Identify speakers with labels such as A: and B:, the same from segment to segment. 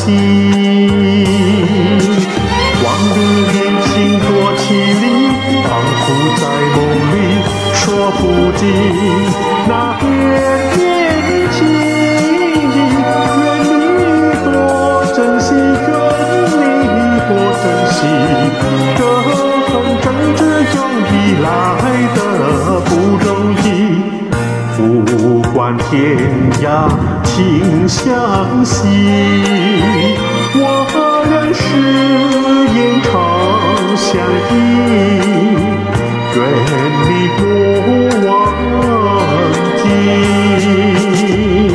A: 心。往日恋情多凄厉，仿佛在梦里说不尽。那点点情意，愿你多珍惜，愿你多珍惜。这份真挚友谊来得不容易，不管天涯情相惜。我仍是言长相依，愿你多忘记。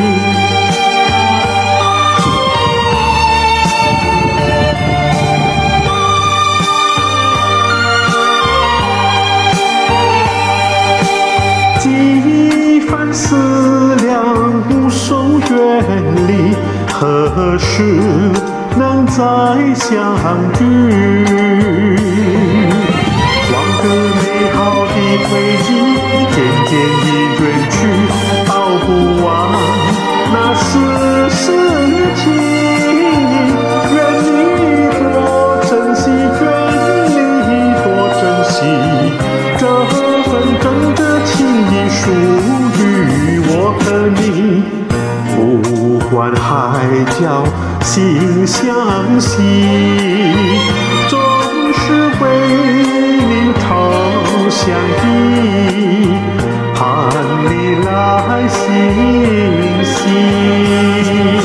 A: 几番思量，无手远离，何时能再相聚？往日美好的回忆，渐渐已远去，熬不完那丝丝情意。愿你多珍惜，愿你多珍惜，这份真挚情谊属于我和你。不管海角心相惜，总是为你长相依，盼你来信息。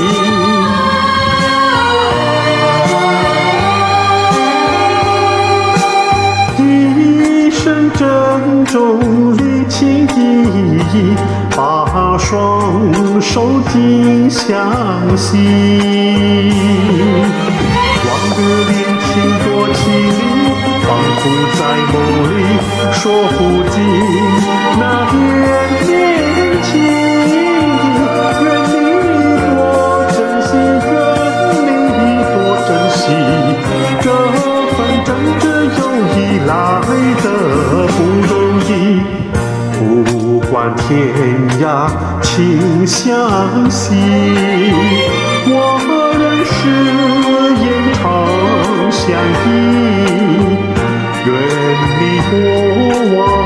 A: 一生珍重的情谊，把双手紧相系。往日恋情多凄厉，仿佛在梦里说不尽。那点点情意，愿你多珍惜，愿你多珍惜。这份真挚友谊来得不容易，不管天涯情相惜。我仍是言长相依，愿你多忘